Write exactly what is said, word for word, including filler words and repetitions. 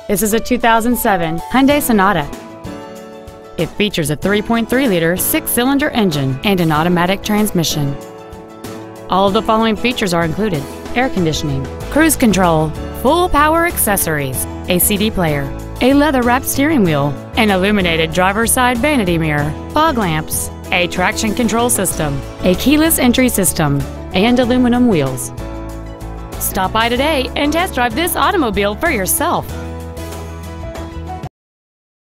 This is a two thousand seven Hyundai Sonata. It features a three point three liter six-cylinder engine and an automatic transmission. All of the following features are included: air conditioning, cruise control, full power accessories, a C D player, a leather-wrapped steering wheel, an illuminated driver's side vanity mirror, fog lamps, a traction control system, a keyless entry system, and aluminum wheels. Stop by today and test drive this automobile for yourself.